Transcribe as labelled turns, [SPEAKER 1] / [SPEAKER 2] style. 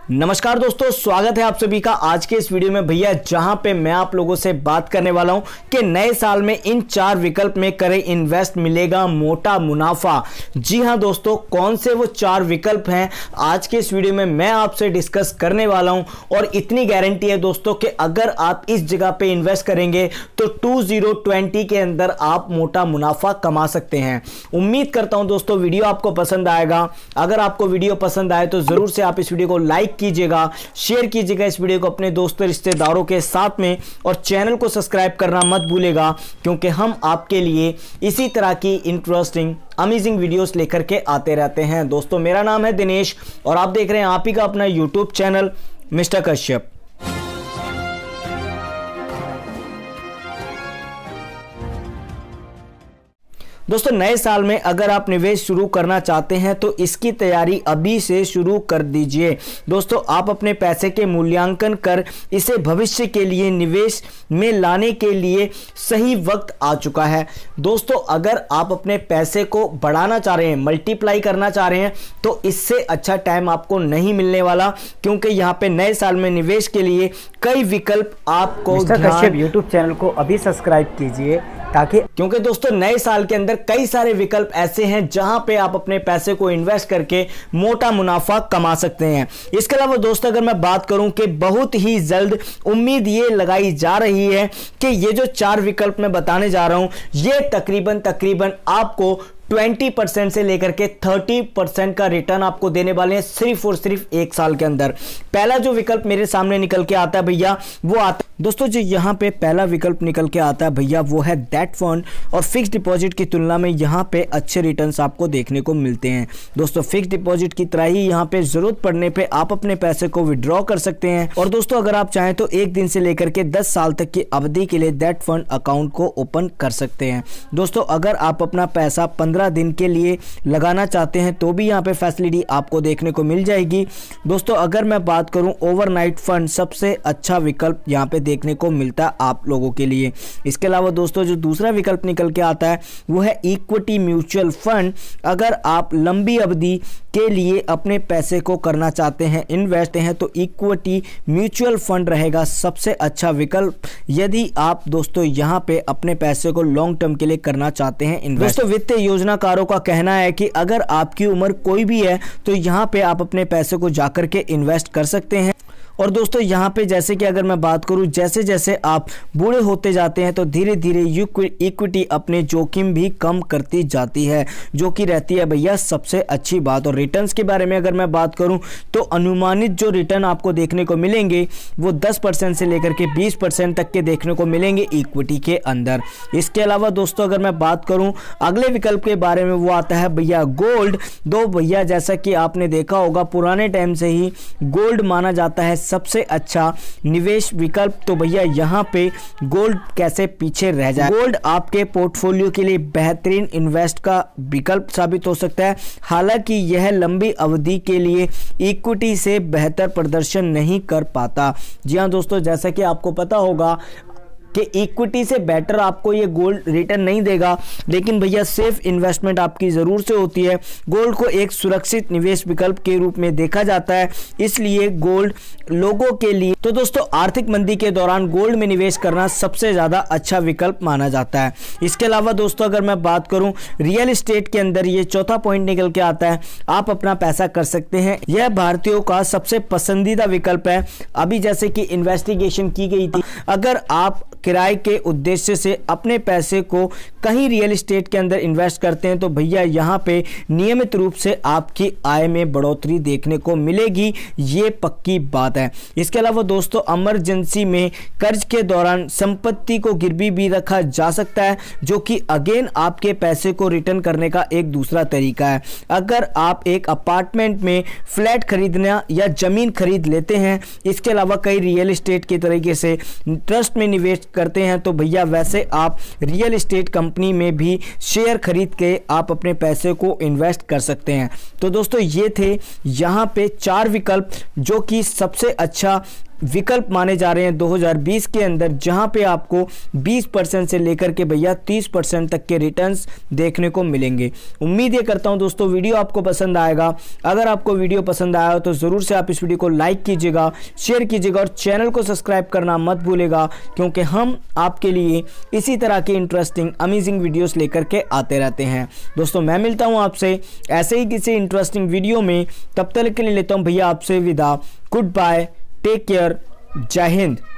[SPEAKER 1] नमस्कार दोस्तों, स्वागत है आप सभी का आज के इस वीडियो में। भैया जहां पे मैं आप लोगों से बात करने वाला हूं कि नए साल में इन 4 विकल्प में करें इन्वेस्ट, मिलेगा मोटा मुनाफा। जी हां दोस्तों, कौन से वो 4 विकल्प हैं आज के इस वीडियो में मैं आपसे डिस्कस करने वाला हूं। और इतनी गारंटी है दोस्तों कि अगर आप इस जगह पे इन्वेस्ट करेंगे तो 2020 के अंदर आप मोटा मुनाफा कमा सकते हैं। उम्मीद करता हूं दोस्तों वीडियो आपको पसंद आएगा। अगर आपको वीडियो पसंद आए तो जरूर से आप इस वीडियो को लाइक कीजिएगा, शेयर कीजिएगा इस वीडियो को अपने दोस्तों रिश्तेदारों के साथ में, और चैनल को सब्सक्राइब करना मत भूलेगा, क्योंकि हम आपके लिए इसी तरह की इंटरेस्टिंग अमेजिंग वीडियोस लेकर के आते रहते हैं। दोस्तों मेरा नाम है दिनेश और आप देख रहे हैं आप ही का अपना यूट्यूब चैनल मिस्टर कश्यप। दोस्तों नए साल में अगर आप निवेश शुरू करना चाहते हैं तो इसकी तैयारी अभी से शुरू कर दीजिए। दोस्तों आप अपने पैसे के मूल्यांकन कर इसे भविष्य के लिए निवेश में लाने के लिए सही वक्त आ चुका है। दोस्तों अगर आप अपने पैसे को बढ़ाना चाह रहे हैं, मल्टीप्लाई करना चाह रहे हैं, तो इससे अच्छा टाइम आपको नहीं मिलने वाला, क्योंकि यहाँ पे नए साल में निवेश के लिए कई विकल्प आपको
[SPEAKER 2] मिस्टर कश्यप यूट्यूब चैनल को अभी सब्सक्राइब कीजिए, ताकि
[SPEAKER 1] क्योंकि दोस्तों नए साल के अंदर कई सारे विकल्प ऐसे हैं जहां पे आप अपने पैसे को इन्वेस्ट करके मोटा मुनाफा कमा सकते हैं। इसके अलावा दोस्तों अगर मैं बात करूं कि बहुत ही जल्द उम्मीद ये लगाई जा रही है कि ये जो 4 विकल्प मैं बताने जा रहा हूं ये तकरीबन आपको 20% से लेकर के 30% का रिटर्न आपको देने वाले हैं सिर्फ और सिर्फ 1 साल के अंदर। पहला जो विकल्प मेरे सामने निकल के आता है भैया वो आता है दोस्तों, जो यहाँ पे पहला विकल्प निकल के आता है भैया वो है डेट फंड। और फिक्स डिपॉजिट की तुलना में यहाँ पे अच्छे रिटर्न्स आपको देखने को मिलते हैं। दोस्तों फिक्स डिपॉजिट की तरह ही यहाँ पे जरूरत पड़ने पे आप अपने पैसे को विड्रॉ कर सकते हैं। और दोस्तों अगर आप चाहें तो 1 दिन से लेकर के 10 साल तक की अवधि के लिए डेट फंड अकाउंट को ओपन कर सकते हैं। दोस्तों अगर आप अपना पैसा 15 दिन के लिए लगाना चाहते हैं तो भी यहाँ पे फैसिलिटी आपको देखने को मिल जाएगी। दोस्तों अगर मैं बात करूं ओवरनाइट फंड सबसे अच्छा विकल्प यहाँ पे देखने को मिलता है आप लोगों के लिए। इसके अलावा दोस्तों जो दूसरा विकल्प निकल के आता है वो है इक्विटी म्यूचुअल फंड। अगर आप लंबी अवधि के लिए अपने पैसे को करना चाहते हैं, इन्वेस्ट हैं, तो इक्विटी म्यूचुअल फंड रहेगा सबसे अच्छा विकल्प यदि आप दोस्तों यहाँ पे अपने पैसे को लॉन्ग टर्म के लिए करना चाहते हैं इन्वेस्ट। दोस्तों वित्तीय योजनाकारों का कहना है कि अगर आपकी उम्र कोई भी है तो यहाँ पे आप अपने पैसे को जाकर के इन्वेस्ट कर सकते हैं। और दोस्तों यहाँ पे जैसे कि अगर मैं बात करूँ, जैसे जैसे आप बूढ़े होते जाते हैं तो धीरे धीरे इक्विटी अपने जोखिम भी कम करती जाती है, जो कि रहती है भैया सबसे अच्छी बात। और रिटर्न्स के बारे में अगर मैं बात करूँ तो अनुमानित जो रिटर्न आपको देखने को मिलेंगे वो 10% से लेकर के 20% तक के देखने को मिलेंगे इक्विटी के अंदर। इसके अलावा दोस्तों अगर मैं बात करूँ अगले विकल्प के बारे में, वो आता है भैया गोल्ड। दो भैया जैसा कि आपने देखा होगा पुराने टाइम से ही गोल्ड माना जाता है सबसे अच्छा निवेश विकल्प। तो भैया यहाँ पे गोल्ड कैसे पीछे रह जाए। गोल्ड आपके पोर्टफोलियो के लिए बेहतरीन इन्वेस्ट का विकल्प साबित हो सकता है। हालांकि यह लंबी अवधि के लिए इक्विटी से बेहतर प्रदर्शन नहीं कर पाता। जी हाँ दोस्तों, जैसा कि आपको पता होगा कि इक्विटी से बेटर आपको ये गोल्ड रिटर्न नहीं देगा, लेकिन भैया सेफ इन्वेस्टमेंट आपकी ज़रूर से होती है। गोल्ड को एक सुरक्षित निवेश विकल्प के रूप में देखा जाता है, इसलिए गोल्ड लोगों के लिए तो दोस्तों आर्थिक मंदी के दौरान गोल्ड में निवेश करना सबसे ज़्यादा अच्छा विकल्प माना जाता है। इसके अलावा दोस्तों अगर मैं बात करूं रियल एस्टेट के अंदर ये चौथा पॉइंट निकल के आता है, आप अपना पैसा कर सकते हैं। यह भारतीयों का सबसे पसंदीदा विकल्प है। अभी जैसे कि इन्वेस्टिगेशन की गई थी, अगर आप किराए के उद्देश्य से अपने पैसे को कहीं रियल एस्टेट के अंदर इन्वेस्ट करते हैं तो भैया यहाँ पे नियमित रूप से आपकी आय में बढ़ोतरी देखने को मिलेगी, ये पक्की बात है। इसके अलावा दोस्तों इमरजेंसी में कर्ज के दौरान संपत्ति को गिरवी भी रखा जा सकता है, जो कि अगेन आपके पैसे को रिटर्न करने का एक दूसरा तरीका है। अगर आप एक अपार्टमेंट में फ्लैट खरीदना या जमीन खरीद लेते हैं, इसके अलावा कई रियल एस्टेट के तरीके से ट्रस्ट में निवेश करते हैं, तो भैया वैसे आप रियल एस्टेट कंपनी में भी शेयर खरीद के आप अपने पैसे को इन्वेस्ट कर सकते हैं। तो दोस्तों ये थे यहाँ पे 4 विकल्प जो कि सबसे अच्छा विकल्प माने जा रहे हैं 2020 के अंदर, जहां पे आपको 20% से लेकर के भैया 30% तक के रिटर्न्स देखने को मिलेंगे। उम्मीद ये करता हूं दोस्तों वीडियो आपको पसंद आएगा। अगर आपको वीडियो पसंद आया हो तो ज़रूर से आप इस वीडियो को लाइक कीजिएगा, शेयर कीजिएगा और चैनल को सब्सक्राइब करना मत भूलेगा, क्योंकि हम आपके लिए इसी तरह के इंटरेस्टिंग अमेजिंग वीडियोस लेकर के आते रहते हैं। दोस्तों मैं मिलता हूं आपसे ऐसे ही किसी इंटरेस्टिंग वीडियो में, तब तक के लिए लेता हूं भैया आपसे विदा। गुड बाय, टेक केयर, जय हिंद।